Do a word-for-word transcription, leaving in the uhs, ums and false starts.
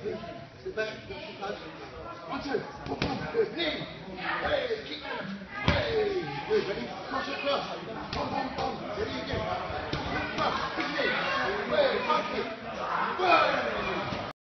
C'est pas one, two, boom, boom, good, knee. Hey, kick out. Hey, good, ready? Cross it across. Boom, boom, boom. Ready again. Cross, big knee. Hey, one kick. Hey.